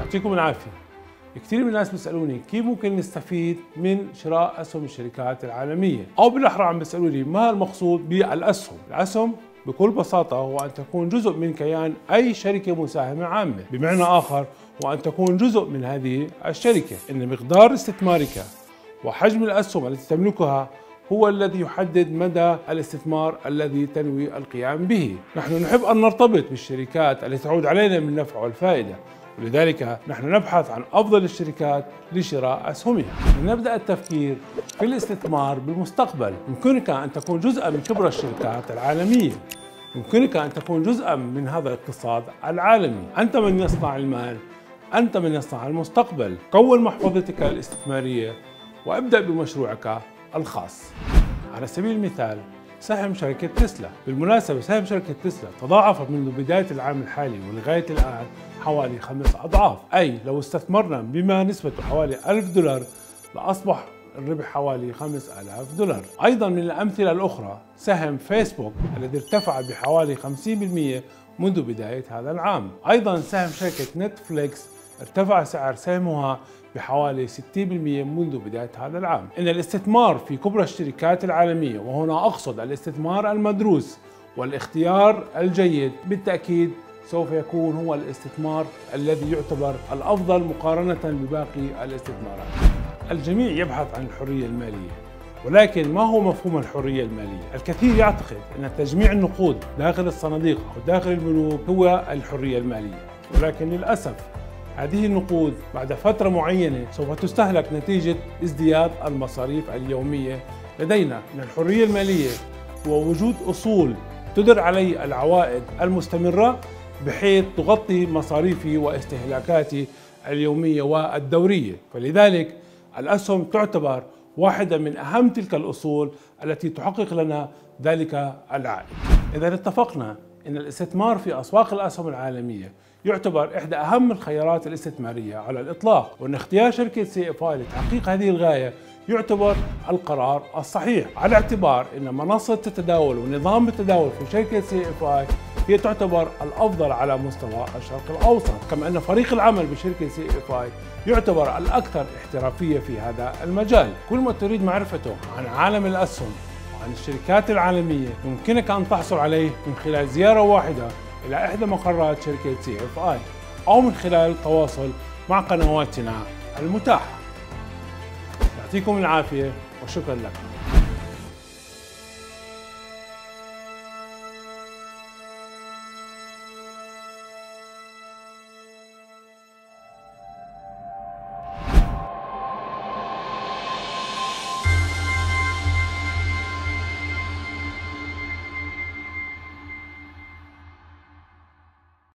يعطيكم العافية. كثير من الناس بيسألوني كيف ممكن نستفيد من شراء أسهم الشركات العالمية، أو بالأحرى عم بيسألوني ما المقصود بالأسهم؟ الأسهم بكل بساطة هو أن تكون جزء من كيان أي شركة مساهمة عامة، بمعنى آخر هو أن تكون جزء من هذه الشركة، إن مقدار استثمارك وحجم الأسهم التي تملكها هو الذي يحدد مدى الاستثمار الذي تنوي القيام به. نحن نحب أن نرتبط بالشركات التي تعود علينا من النفع والفائدة، ولذلك نحن نبحث عن أفضل الشركات لشراء أسهمها. نبدأ التفكير في الاستثمار بالمستقبل. يمكنك أن تكون جزءا من كبرى الشركات العالمية، يمكنك أن تكون جزءا من هذا الاقتصاد العالمي. أنت من يصنع المال، أنت من يصنع المستقبل. كون محفظتك الاستثمارية وابدأ بمشروعك الخاص. على سبيل المثال سهم شركة تسلا. بالمناسبة سهم شركة تسلا تضاعف منذ بداية العام الحالي ولغاية الآن حوالي 5 أضعاف، أي لو استثمرنا بما نسبته حوالي $1000 لأصبح الربح حوالي $5000. أيضا من الأمثلة الأخرى سهم فيسبوك الذي ارتفع بحوالي 50% منذ بداية هذا العام. أيضا سهم شركة نتفليكس ارتفع سعر سهمها بحوالي 60% منذ بداية هذا العام. إن الاستثمار في كبرى الشركات العالمية، وهنا أقصد الاستثمار المدروس والاختيار الجيد، بالتأكيد سوف يكون هو الاستثمار الذي يعتبر الأفضل مقارنة بباقي الاستثمارات. الجميع يبحث عن الحرية المالية، ولكن ما هو مفهوم الحرية المالية؟ الكثير يعتقد أن تجميع النقود داخل الصناديق أو داخل البنوك هو الحرية المالية، ولكن للأسف هذه النقود بعد فترة معينة سوف تستهلك نتيجة ازدياد المصاريف اليومية لدينا. إن الحرية المالية هو وجود أصول تدر علي العوائد المستمرة بحيث تغطي مصاريفي واستهلاكاتي اليومية والدورية، فلذلك الأسهم تعتبر واحدة من أهم تلك الأصول التي تحقق لنا ذلك العائد. إذا اتفقنا أن الاستثمار في أسواق الأسهم العالمية يعتبر إحدى أهم الخيارات الاستثمارية على الإطلاق، وأن اختيار شركة CFI لتحقيق هذه الغاية يعتبر القرار الصحيح، على اعتبار أن منصة التداول ونظام التداول في شركة CFI هي تعتبر الأفضل على مستوى الشرق الأوسط، كما أن فريق العمل بشركة CFI يعتبر الأكثر احترافية في هذا المجال. كل ما تريد معرفته عن عالم الأسهم وعن الشركات العالمية يمكنك أن تحصل عليه من خلال زيارة واحدة إلى إحدى مقرات شركة CFI أو من خلال التواصل مع قنواتنا المتاحة. يعطيكم العافية وشكرا لكم.